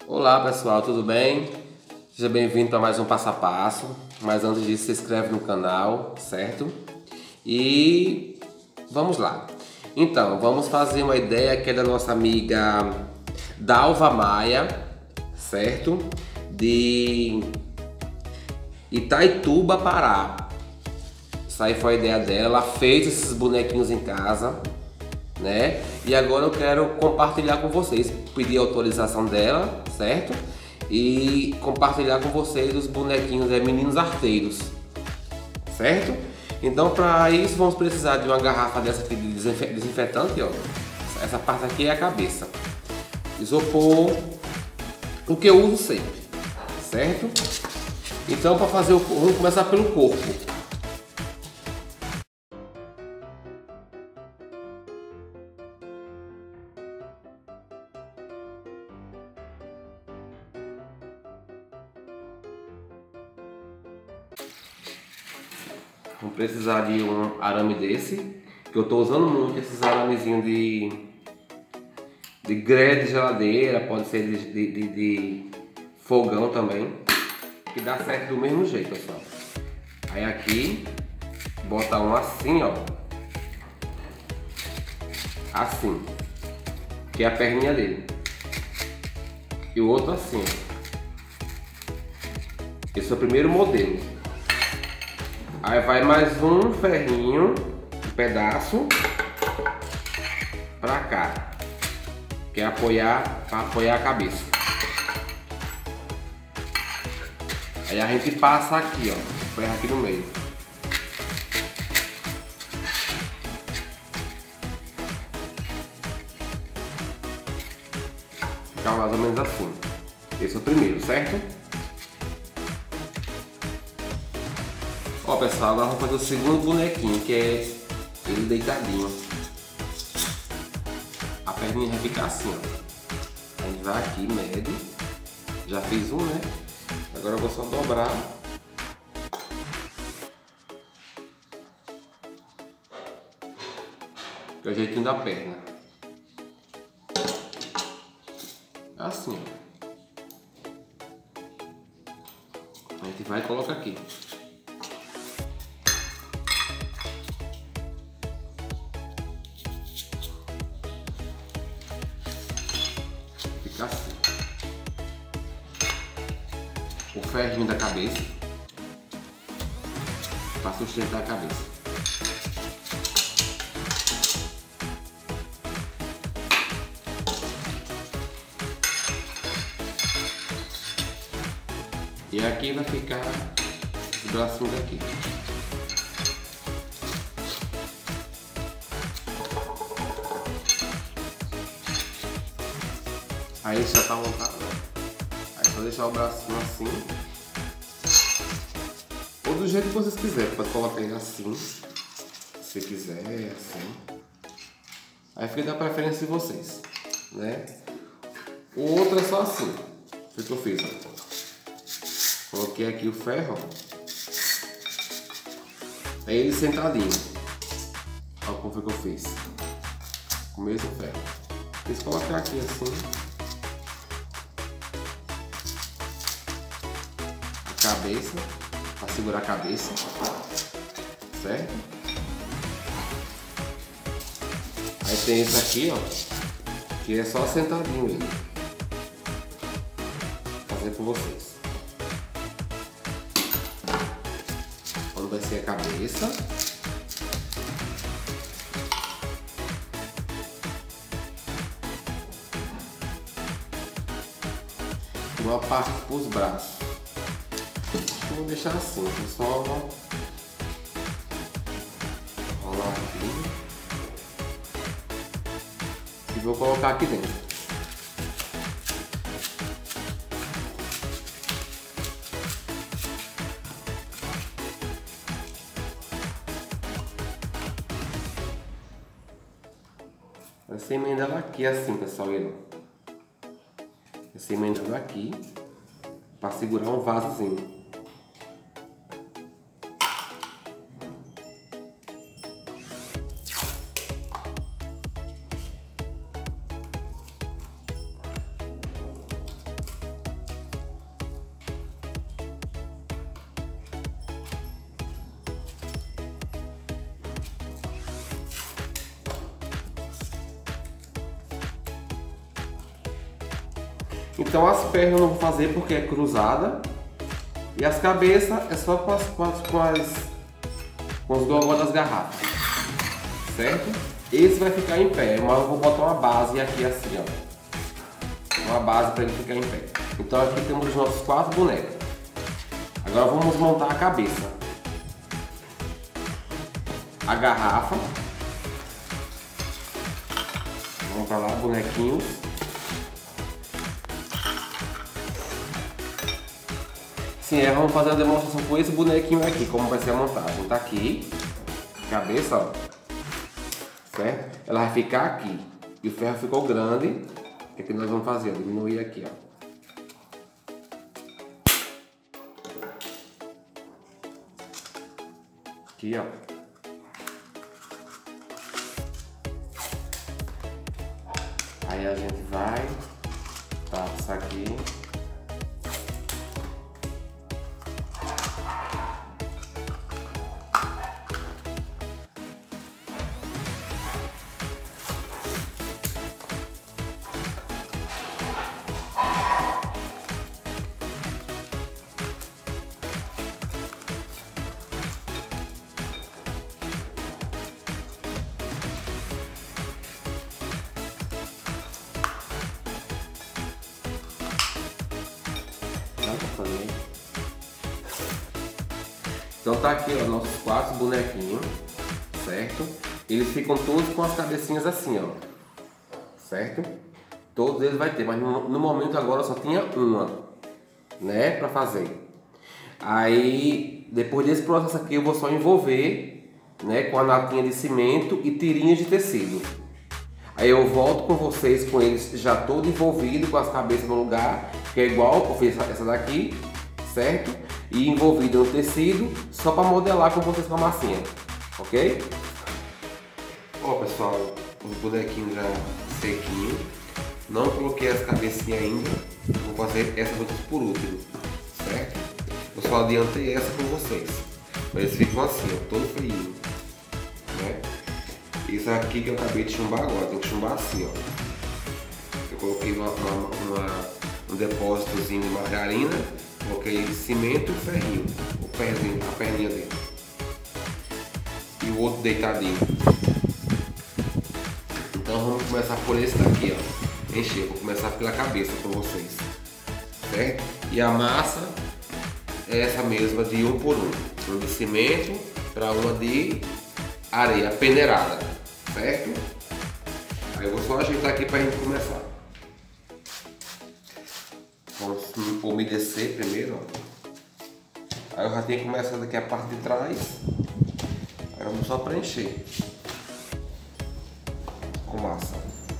Olá pessoal, tudo bem? Seja bem-vindo para mais um passo a passo. Mas antes disso, se inscreve no canal, certo? E vamos lá. Então, vamos fazer uma ideia que é da nossa amiga Dalva Maia, certo? De Itaituba, Pará. Essa aí foi a ideia dela. Ela fez esses bonequinhos em casa, né? E agora eu quero compartilhar com vocês, pedir a autorização dela, certo? E compartilhar com vocês os bonequinhos meninos arteiros, certo? Então para isso vamos precisar de uma garrafa dessa aqui de desinfetante, ó. Essa parte aqui é a cabeça. Isopor, o que eu uso sempre, certo? Então para fazer vamos começar pelo corpo. Vamos precisar de um arame desse, que eu estou usando muito esses aramezinhos de grelha de geladeira, pode ser de fogão também, que dá certo do mesmo jeito, pessoal. Aí aqui, bota um assim, ó, assim, que é a perninha dele, e o outro assim, ó. Esse é o primeiro modelo. Aí vai mais um ferrinho, um pedaço pra cá, que é para apoiar a cabeça. Aí a gente passa aqui, ó, ferro aqui no meio. Fica mais ou menos assim. Esse é o primeiro, certo? Ó pessoal, agora vamos fazer o segundo bonequinho, que é ele deitadinho. A perninha vai ficar assim, ó. A gente vai aqui, mede. Já fiz um, né? Agora eu vou só dobrar. Que é o jeitinho da perna. Assim, ó. A gente vai e coloca aqui. Assim. O ferrinho da cabeça para sustentar a cabeça. E aqui vai ficar os bracinhos aqui. Aí já tá montado. Aí só deixar o bracinho assim. Ou do jeito que vocês quiserem. Pode colocar ele assim, se quiser, assim. Aí fica da preferência de vocês, né? O outro é só assim. Foi o que eu fiz, ó. Coloquei aqui o ferro. Aí ele sentadinho. Olha como foi que eu fiz. Com o mesmo ferro. Fiz colocar aqui assim. Cabeça, para segurar a cabeça, certo? Aí tem esse aqui, ó, que é só sentadinho ele. Vou fazer com vocês. Quando vai ser a cabeça. Uma parte para os braços. Vou deixar assim, só rolar aqui e vou colocar aqui dentro. Vai ser emendado aqui assim, pessoal, vai ser emendado aqui para segurar um vasozinho. Então as pernas eu não vou fazer porque é cruzada. E as cabeças é só com os gogó das garrafas. Certo? Esse vai ficar em pé, mas eu vou botar uma base aqui assim, ó. Uma base para ele ficar em pé. Então aqui temos os nossos 4 bonecos. Agora vamos montar a cabeça. A garrafa. Vamos para lá, bonequinhos. Sim, vamos fazer a demonstração com esse bonequinho aqui, como vai ser a montagem. Tá aqui, cabeça, ó. Certo? Ela vai ficar aqui. E o ferro ficou grande. O que nós vamos fazer? Diminuir aqui, ó. Aqui, ó. Aí a gente vai, passa aqui. Então tá aqui, ó, nossos 4 bonequinhos, certo? Eles ficam todos com as cabecinhas assim, ó, certo? Todos eles vai ter, mas no momento agora só tinha uma, né, pra fazer. Aí, depois desse processo aqui, eu vou só envolver, né, com a latinha de cimento e tirinhas de tecido. Aí eu volto com vocês com eles já todo envolvido, com as cabeças no lugar, que é igual eu fiz essa daqui, certo? E envolvido no tecido, só para modelar com vocês com a massinha, ok? Ó pessoal, os bonequinhos já sequinhos, não coloquei as cabecinhas ainda, vou fazer essa por último, certo? Eu só adiantei essa com vocês, mas eles ficam assim, ó, todo frio, né? Isso aqui que eu acabei de chumbar agora, tem que chumbar assim, ó. Eu coloquei um depósitozinho de margarina, coloquei cimento e ferrinho, a perninha dele. E o outro deitadinho. Então vamos começar por esse daqui, ó. Encher, vou começar pela cabeça para vocês. Certo? E a massa é essa mesma de 1 por 1. Uma de cimento para uma de areia peneirada. Certo? Aí eu vou só ajeitar aqui para a gente começar. Vamos umedecer primeiro, ó. Aí eu já tenho começado aqui a parte de trás. Aí vamos só preencher com massa.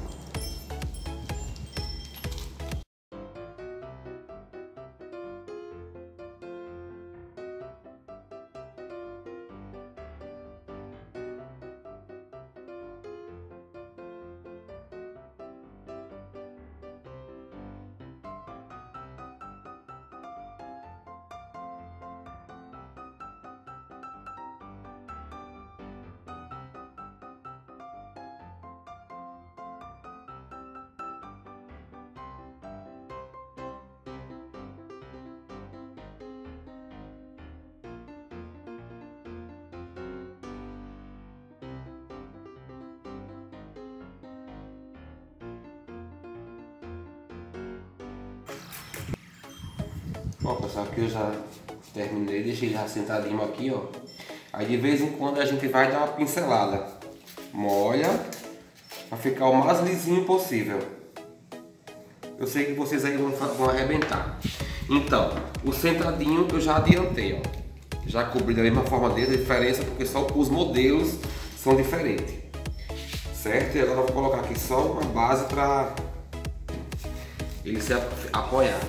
Ó pessoal, aqui eu já terminei, deixei já sentadinho aqui, ó. Aí de vez em quando a gente vai dar uma pincelada. Molha para ficar o mais lisinho possível. Eu sei que vocês aí vão arrebentar. Então, o sentadinho eu já adiantei, ó. Já cobri da mesma forma dele, a diferença porque só os modelos são diferentes. Certo? E agora eu vou colocar aqui só uma base para ele se apoiar.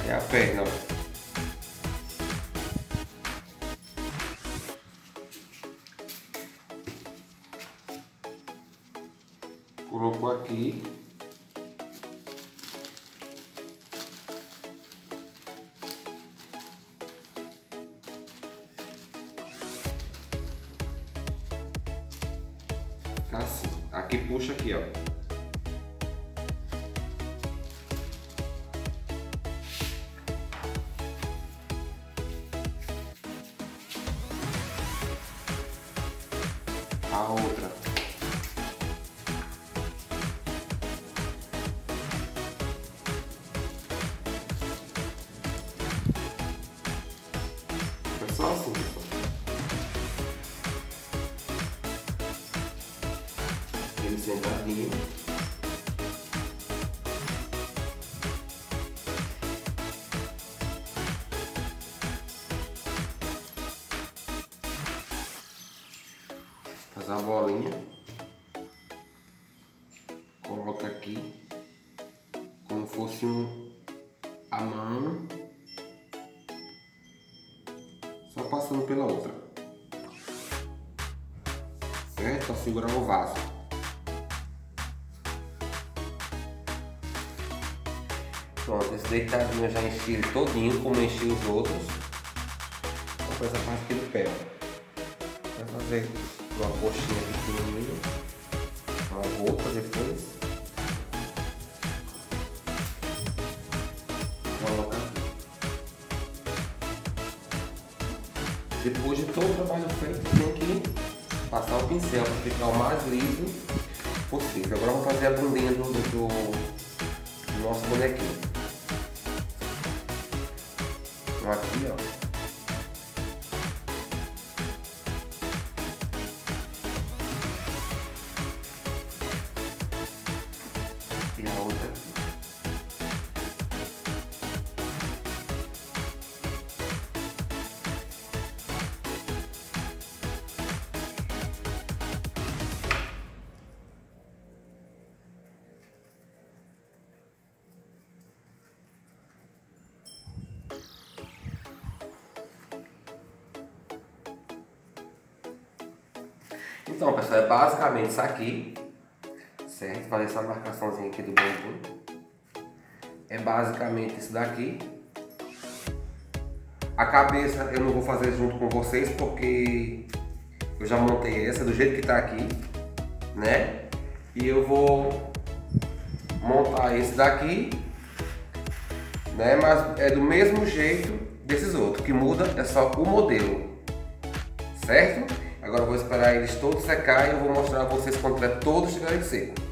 É a perna, ó. Colocou aqui. Fica assim. Aqui puxa aqui, ó. A outra. É só assim, pessoal. Ele sentadinho. Faz a bolinha. Coloca aqui. Como fosse a mão. Só passando pela outra. Certo? Para segurar o vaso. Pronto, esse deitadinho eu já enchi ele todinho, como enchi os outros. Vou fazer essa parte aqui do pé. Vou fazer uma coxinha pequenininha. Uma outra depois. Coloca aqui. Depois de todo o trabalho feito, tem que passar o pincel para ficar o mais liso possível. Agora vamos fazer a bundinha do nosso bonequinho. Então aqui, ó. E a outra aqui. Então, pessoal, é basicamente isso aqui, certo? Fazer essa marcaçãozinha aqui do bumbum. É basicamente isso daqui. A cabeça eu não vou fazer junto com vocês porque eu já montei essa do jeito que tá aqui, né? E eu vou montar esse daqui, né? Mas é do mesmo jeito desses outros, que muda é só o modelo, certo? Agora eu vou esperar eles todos secar e eu vou mostrar a vocês quando tiver todos estiverem secos.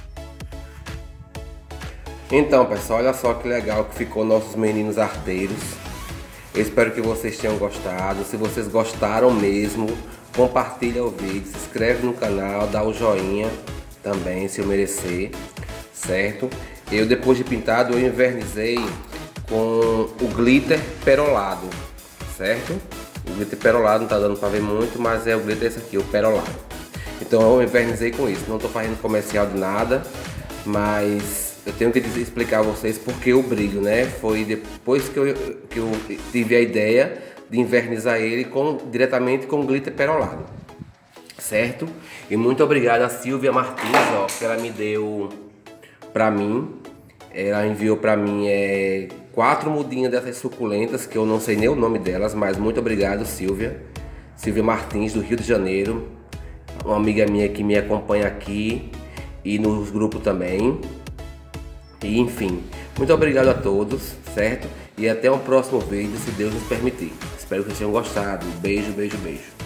Então, pessoal, olha só que legal que ficou nossos meninos arteiros. Eu espero que vocês tenham gostado. Se vocês gostaram mesmo, compartilha o vídeo, se inscreve no canal, dá o joinha também, se eu merecer, certo? Eu, depois de pintado, eu invernizei com o glitter perolado, certo? O glitter perolado não tá dando pra ver muito, mas é o glitter esse aqui, o perolado. Então eu invernizei com isso. Não tô fazendo comercial de nada, mas eu tenho que explicar a vocês porque o brilho, né? Foi depois que eu tive a ideia de invernizar ele diretamente com glitter perolado, certo? E muito obrigado a Silvia Martins, ó, que ela me deu pra mim. Ela enviou pra mim 4 mudinhas dessas suculentas, que eu não sei nem o nome delas, mas muito obrigado, Silvia. Silvia Martins, do Rio de Janeiro. Uma amiga minha que me acompanha aqui e nos grupos também. E enfim, muito obrigado a todos, certo? E até um próximo vídeo, se Deus nos permitir. Espero que vocês tenham gostado. Beijo, beijo, beijo.